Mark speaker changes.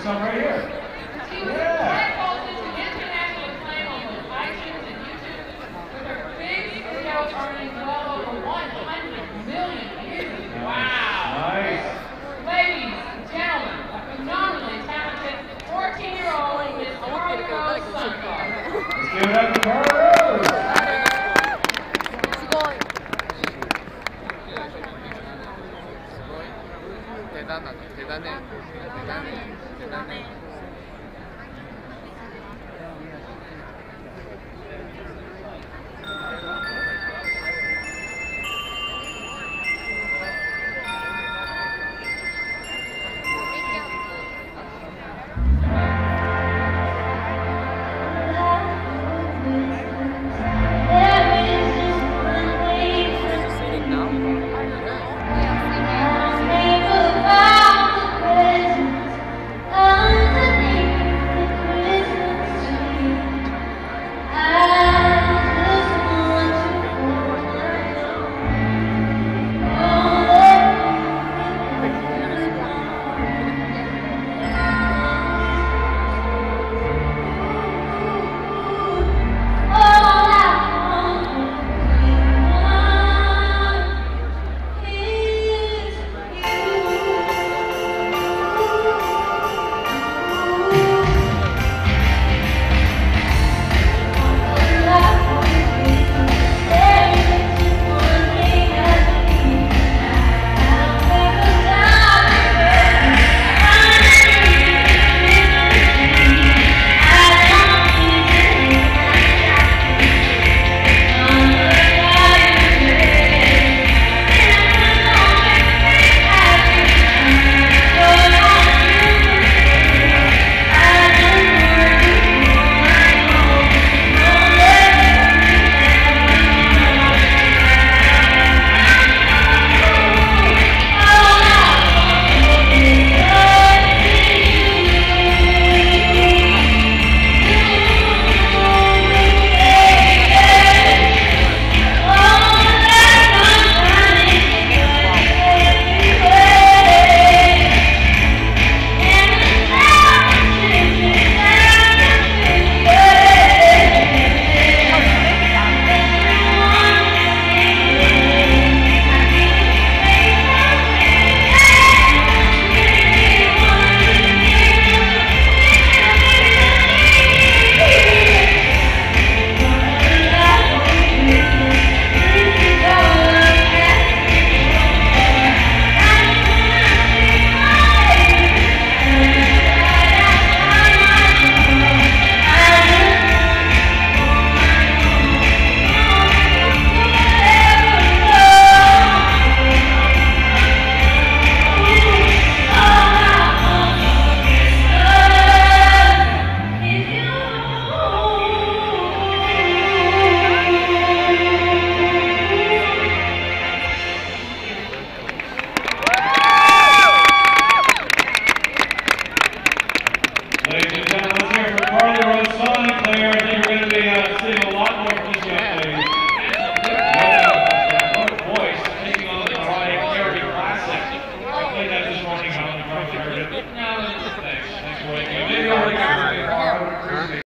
Speaker 1: some right here.
Speaker 2: She was
Speaker 1: Yeah.
Speaker 2: catapulted to international acclaim on both iTunes and YouTube, with her big video earning well over 100 million views. Wow!
Speaker 1: Nice.
Speaker 2: Ladies and gentlemen, a phenomenally talented 14-year-old Miss Carly Rose Suncar.
Speaker 1: Let's give it up to Carly Rose.
Speaker 3: 대단하다. 대단해. 대단해. 대단해.